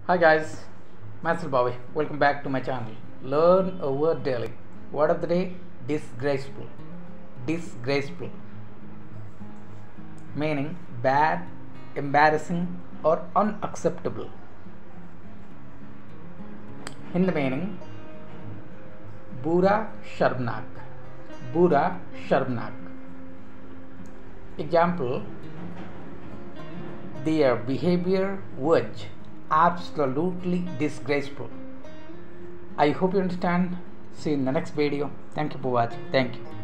Hi guys, myself Bobby. Welcome back to my channel. Learn a word daily. Word of the day: disgraceful. Disgraceful, meaning bad, embarrassing, or unacceptable. In the meaning, Bura Sharmnak. Bura Sharmnak. Example: their behavior was absolutely disgraceful. I hope you understand. See you in the next video. Thank you for watching. Thank you.